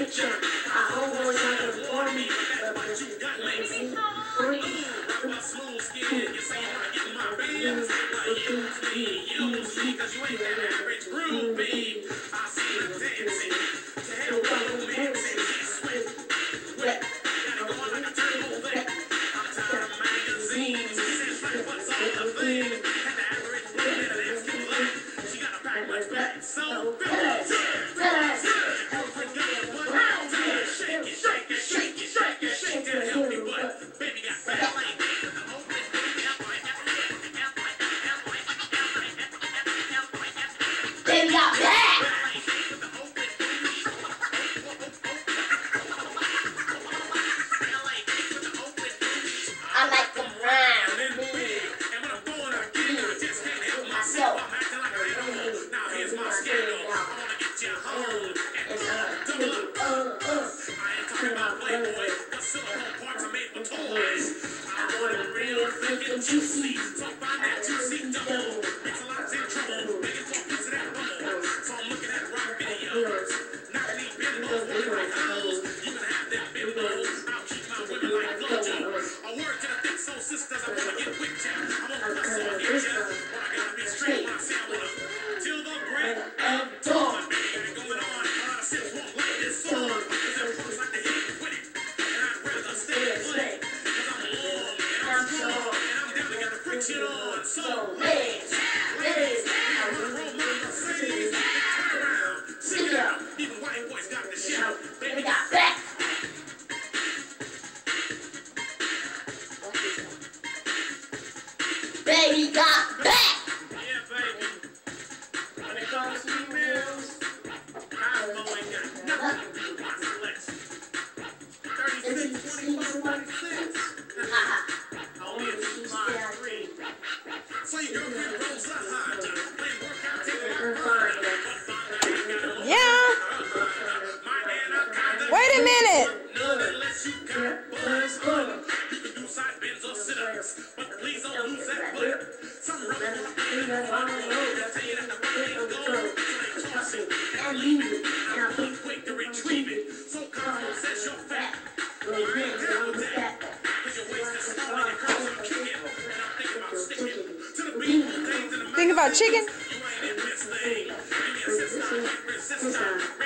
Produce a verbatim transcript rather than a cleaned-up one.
picture. I always have it for me, but you got lazy. Free. Smooth skin, you say I get my ribs. Like you see, you see, cause you ain't that average groupie. I see you dancing. To hell with romancing. Sweat, wet. Gotta go on like a turbo vet. I'm tired of magazines. Says like what's all the thing. And the average woman that ass can lay. She gotta pack much back. So fast, fast. Every day, one round. Shake it, shake it, shake it, shake it, shake it. Help me, but baby got fat like Baby got back. I like them round and big. And when I'm going again, I just can't help myself. I'm acting like an animal. Now here's my scandal. I wanna get you home and double up. Uh, uh. I ain't talking about Playboy, but silicone parts are made for toys. I want it real thick and juicy. So find that juicy double. Makes a lot of trouble. Making for a piece of that bubble. So I'm looking at rock videos. Not any bimbos, looking like hoes. You can have that bimbos. I'll keep my women like Flojo. A word to the thick soul sisters. I wanna get with ya. I wanna cuss or hit ya. But I gotta be straight when I say I wanna. Till the break of dawn. Got going on. A lot of sips won't like this song. Cause their folks like to hit it with it. And I'd rather stay and play. Cause I'm long and I'm strong. And I'm down to get the friction on. So ladies, ladies, I wanna roll my Mercedes. Turn around, sing it out. Even white boys got the shout. Baby got back. Baby got back. Yeah, baby. When it comes to emails, I'm going got nothing to do with my selection. thirty-six, twenty-four, twenty-six. Only a two line three. So your girlfriend rolls a Honda. Play workout, take my Yeah. Wait a minute. None unless you got buzz butter. You can do side bends or sit-ups, but please don't lose that butt. Some rubber on the plane on the road. They'll tell you that the rubber ain't gold. So they toss it and leave it. And I'm too quick to retrieve it. So confident says you're fat. Well, I ain't down with that. Cause your waist is small and your curves are kicking. And I'm thinking about sticking to the beautiful things in the Think about chicken? You ain't in this thing. Give me a sister, I can't resist her.